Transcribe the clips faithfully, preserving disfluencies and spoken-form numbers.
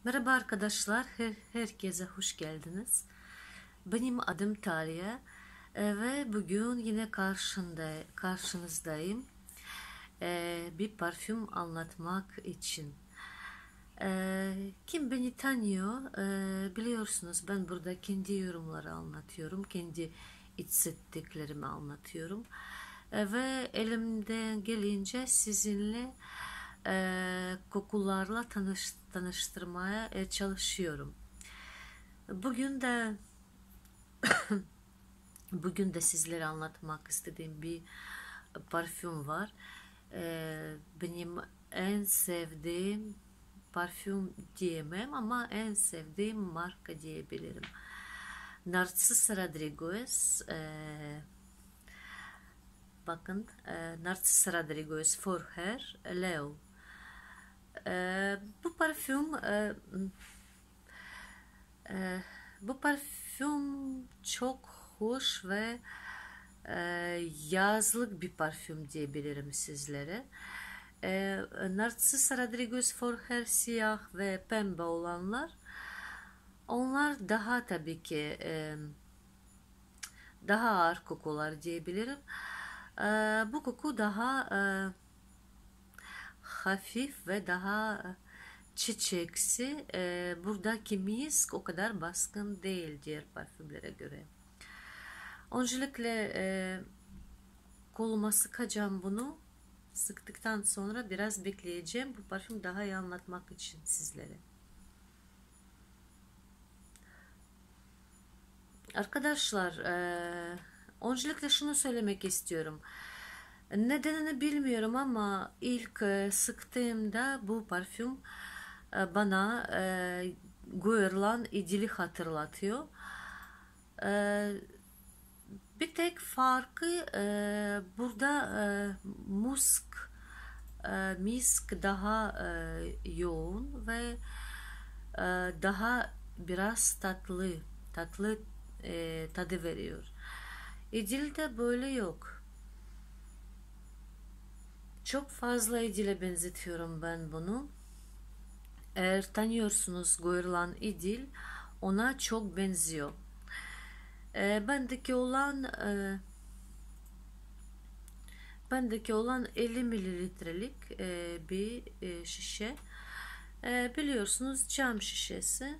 Merhaba arkadaşlar, her, herkese hoş geldiniz. Benim adım Talya e, ve bugün yine karşında, karşınızdayım e, bir parfüm anlatmak için. E, kim beni tanıyor e, biliyorsunuz ben burada kendi yorumları anlatıyorum, kendi hissettiklerimi anlatıyorum. E, ve elimden gelince sizinle e, kokularla tanış, tanıştırmaya e, çalışıyorum. Bugün de bugün de sizlere anlatmak istediğim bir parfüm var. E, benim en sevdiğim parfüm diyemem ama en sevdiğim marka diyebilirim. Narcissus Rodriguez. E, bakın, e, Narcissus Rodriguez For Her Leo. E, bu parfüm e, e, bu parfüm çok hoş ve e, yazlık bir parfüm diyebilirim sizlere. E, Narcissus Rodriguez For Her siyah ve pembe olanlar, onlar daha tabii ki e, daha ağır kokular diyebilirim. E, bu koku daha e, hafif ve daha çiçeksi. E, buradaki misk o kadar baskın değil diğer parfümlere göre. Öncelikle e, koluma sıkacağım bunu. Sıktıktan sonra biraz bekleyeceğim. Bu parfüm daha iyi anlatmak için sizlere. Arkadaşlar, e, öncelikle şunu söylemek istiyorum. Nedenini bilmiyorum ama ilk e, sıktığımda bu parfüm e, bana e, Guerlain İdil'i hatırlatıyor. E, bir tek farkı e, burada e, musk, e, misk daha e, yoğun ve e, daha biraz tatlı, tatlı e, tadı veriyor. İdil'de böyle yok. Çok fazla İdil'e benzetiyorum ben bunu. Eğer tanıyorsunuz Guerlain İdil, ona çok benziyor. E, bendeki olan e, bendeki olan elli mililitrelik e, bir e, şişe. E, biliyorsunuz cam şişesi.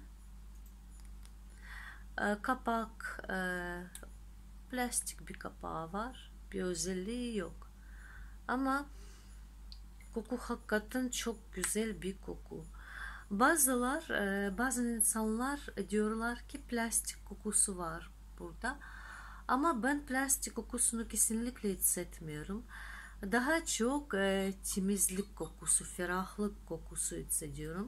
E, kapak e, plastik bir kapağı var. Bir özelliği yok. Ama koku hakikaten çok güzel bir koku. Bazılar, e, bazı insanlar diyorlar ki plastik kokusu var burada. Ama ben plastik kokusunu kesinlikle hissetmiyorum. Daha çok e, temizlik kokusu, ferahlık kokusu hissediyorum.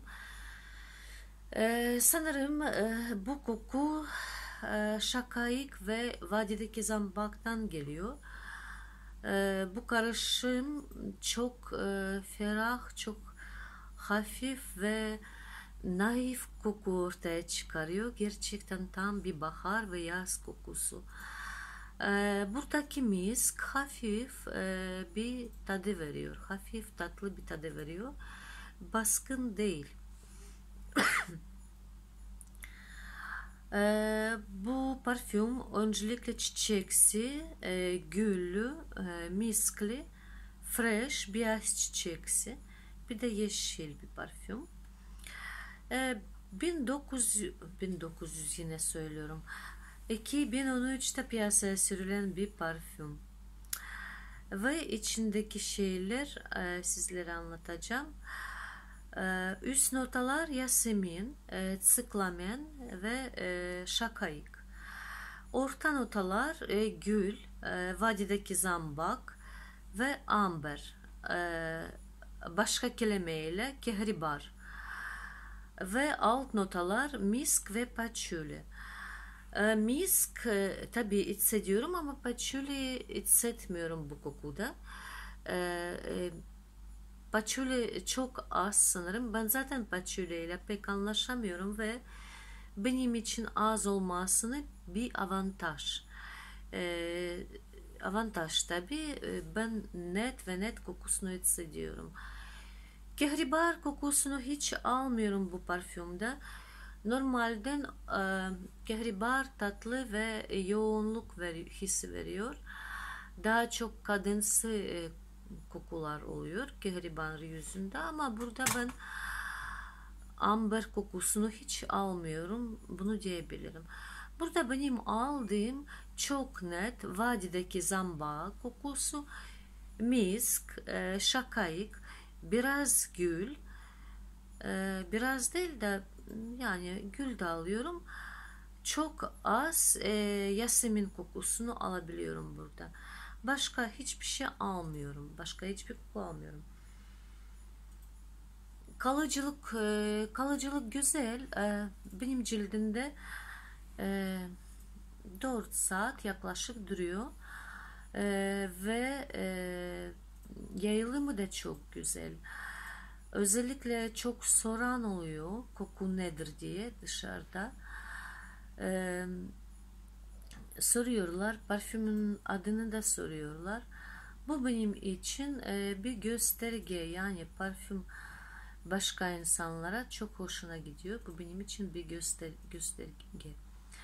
E, sanırım e, bu koku e, Şakayık ve Vadideki Zambak'tan geliyor. E, bu karışım çok e, ferah, çok hafif ve naif koku ortaya çıkarıyor. Gerçekten tam bir bahar ve yaz kokusu. Ee, buradaki misk hafif e, bir tadı veriyor. Hafif tatlı bir tadı veriyor. Baskın değil. Ee, bu parfüm öncelikle çiçeksi, e, güllü, e, miskli, fresh, beyaz çiçeksi. Bir de yeşil bir parfüm. Ee, bin dokuz yüz, bin dokuz yüz yine söylüyorum. iki bin on üçte piyasaya sürülen bir parfüm. Ve içindeki şeyler e, sizlere anlatacağım. E, üst notalar Yasemin, e, Sıklamen ve e, Şakayık. Orta notalar e, Gül, e, Vadideki Zambak ve Amber. E, başka kelimeyle Kehribar. Ve alt notalar Misk ve Patchouli. E, misk e, tabii hissediyorum ama patchouli hissetmiyorum bu kokuda. E, e, patchouli çok az sanırım. Ben zaten patchouli ile pek anlaşamıyorum ve benim için az olmasını bir avantaj. E, avantaj tabii. E, ben net ve net kokusunu hissediyorum. Kehribar kokusunu hiç almıyorum bu parfümde. Normalde e, kehribar tatlı ve yoğunluk veri, hissi veriyor. Daha çok kadınsı e, kokular oluyor kehribar yüzünde, ama burada ben amber kokusunu hiç almıyorum. Bunu diyebilirim. Burada benim aldığım çok net vadideki zambak kokusu, misk, e, şakayık, biraz gül, e, biraz değil de yani gül de alıyorum. Çok az e, yasemin kokusunu alabiliyorum burada. Başka hiçbir şey almıyorum. Başka hiçbir koku almıyorum. Kalıcılık e, kalıcılık güzel. E, benim cildimde e, dört saat yaklaşık duruyor. E, ve e, yayılımı da çok güzel. Özellikle çok soran oluyor koku nedir diye dışarıda. E, soruyorlar. Parfümün adını da soruyorlar. Bu benim için e, bir gösterge, yani parfüm başka insanlara çok hoşuna gidiyor. Bu benim için bir göster gösterge.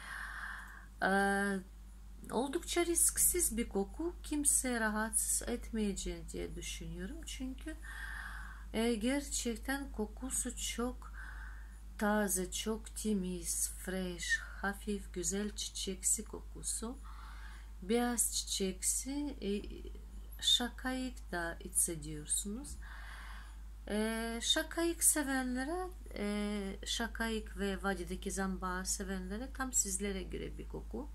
Ee, oldukça risksiz bir koku. Kimse rahatsız etmeyeceğini diye düşünüyorum. Çünkü e, gerçekten kokusu çok taze, çok temiz, fresh, hafif, güzel çiçeksi kokusu. Beyaz çiçeksi, e, şakayık da hissediyorsunuz. E, şakayık sevenlere, e, şakayık ve vadideki zambağı sevenlere tam sizlere göre bir koku.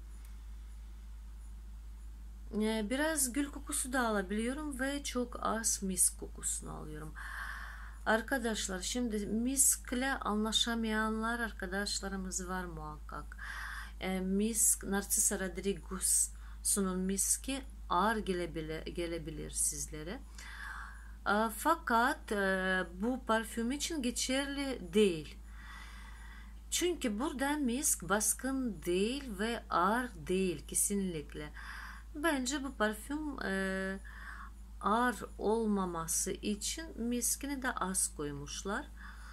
E, biraz gül kokusu da alabiliyorum ve çok az misk kokusunu alıyorum. Arkadaşlar, şimdi miskle anlaşamayanlar arkadaşlarımız var muhakkak. E, misk, Narcisa Rodriguez'un miski ağır gelebilir, gelebilir sizlere. Fakat bu parfüm için geçerli değil. Çünkü burada misk baskın değil ve ağır değil kesinlikle. Bence bu parfüm ağır olmaması için miskini de az koymuşlar.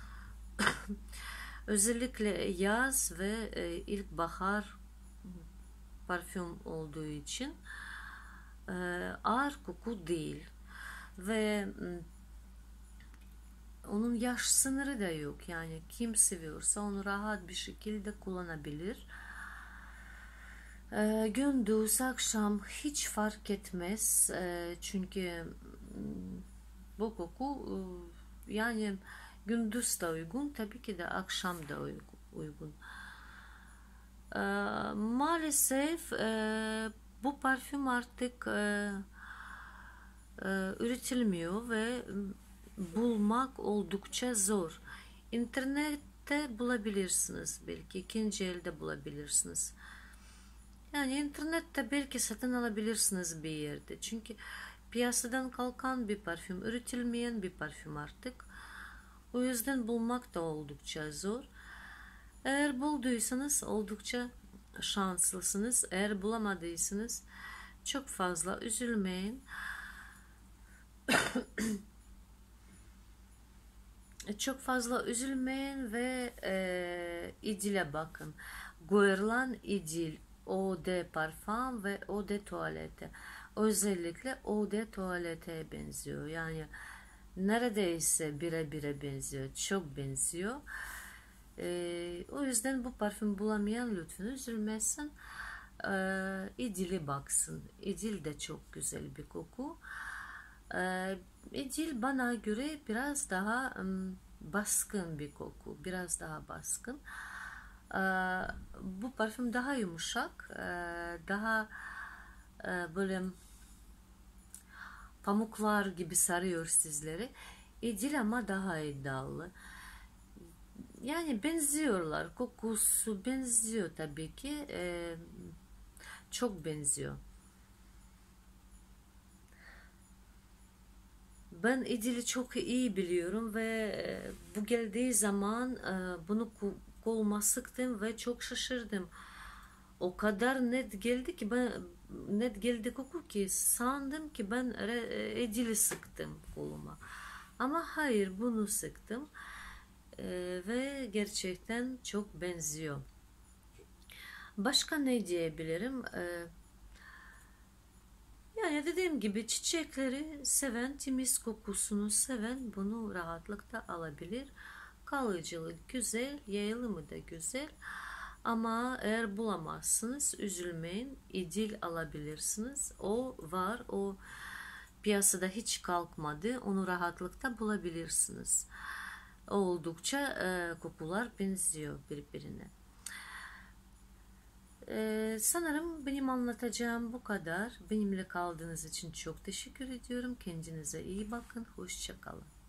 Özellikle yaz ve ilkbahar parfüm olduğu için ağır koku değil. Ve onun yaş sınırı da yok. Yani kim seviyorsa onu rahat bir şekilde kullanabilir. E, gündüz, akşam hiç fark etmez. E, çünkü bu koku e, yani gündüz de uygun, tabii ki de akşam da uygun. E, maalesef e, bu parfüm artık e, üretilmiyor ve bulmak oldukça zor. İnternette bulabilirsiniz, belki ikinci elde bulabilirsiniz. Yani internette belki satın alabilirsiniz bir yerde. Çünkü piyasadan kalkan bir parfüm, üretilmeyen bir parfüm artık. O yüzden bulmak da oldukça zor. Eğer bulduysanız oldukça şanslısınız. Eğer bulamadıysanız çok fazla üzülmeyin. Çok fazla üzülmeyin ve e, İdil'e bakın. Guerlain İdil, Eau de Parfum ve Eau de Toilette. Özellikle Eau de Toilette'ye benziyor. Yani neredeyse bire bire benziyor. Çok benziyor. E, o yüzden bu parfüm bulamayan lütfen üzülmesin. E, İdil'e baksın. İdil de çok güzel bir koku. E, İdil bana göre biraz daha um, baskın bir koku. Biraz daha baskın. E, bu parfüm daha yumuşak. E, daha e, böyle pamuklar gibi sarıyor sizleri. İdil ama daha iddialı. Yani benziyorlar. Kokusu benziyor tabii ki. E, çok benziyor. Ben İdil'i çok iyi biliyorum ve bu geldiği zaman bunu koluma sıktım ve çok şaşırdım. O kadar net geldi ki ben net geldi koku ki sandım ki ben İdil'i sıktım koluma. Ama hayır, bunu sıktım ee, ve gerçekten çok benziyor. Başka ne diyebilirim? Ee, yani dediğim gibi çiçekleri seven, temiz kokusunu seven bunu rahatlıkla alabilir. Kalıcılık güzel, yayılımı da güzel. Ama eğer bulamazsınız üzülmeyin, İdil alabilirsiniz. O var, o piyasada hiç kalkmadı, onu rahatlıkla bulabilirsiniz. Oldukça e, kokular benziyor birbirine. Ee, sanırım benim anlatacağım bu kadar. Benimle kaldığınız için çok teşekkür ediyorum. Kendinize iyi bakın. Hoşça kalın.